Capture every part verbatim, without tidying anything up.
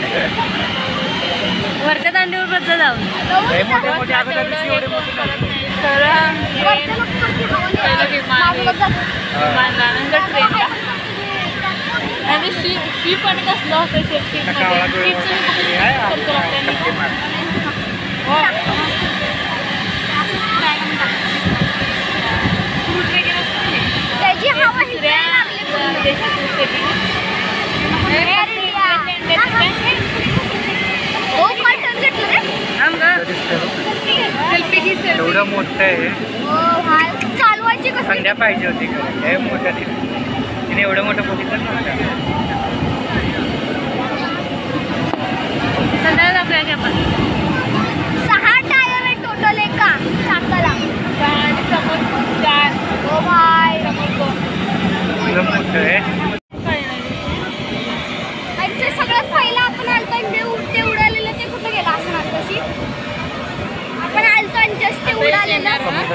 वरच्या दांडीवर बद्दल जाऊन ट्रेन शी शी पण कसलं होतं शेपटी त्याची हवा एवढं मोठं आहे चालवायची संध्या पाहिजे होती हे मोठं तिने एवढं मोठं बघितलं संध्याकाळी जाऊया की आपण सहा टायर आहे टोटल एका चाकाला समोर चार हो भाई एवढं मोठं आहे सगळ्यात पहिला आपण आलतो ते उडालेलं ते कुठं गेलं असणार तशी आपण आलतो आणि जस्ट ते उडालेलं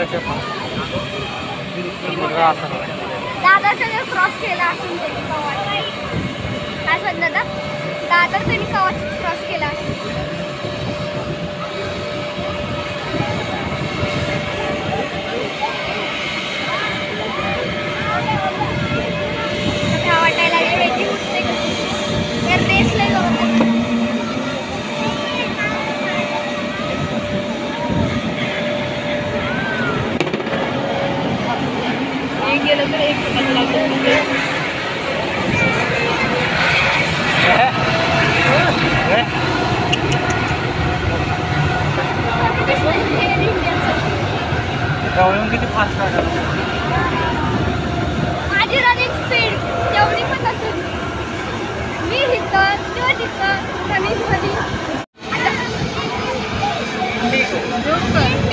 दादाचं जर क्रॉस केला असेल त्यांनी कवाच काय सांग दादा दादा त्यांनी कवाच क्रॉस केला असेल वाटायला वेगळी उठते कशी रेस लय गेलं तर एक किती फास्ट आहे माझी रनिंग स्पीड तेवढी पण असेल मी हिथं तो तिथं रनिंग मध्ये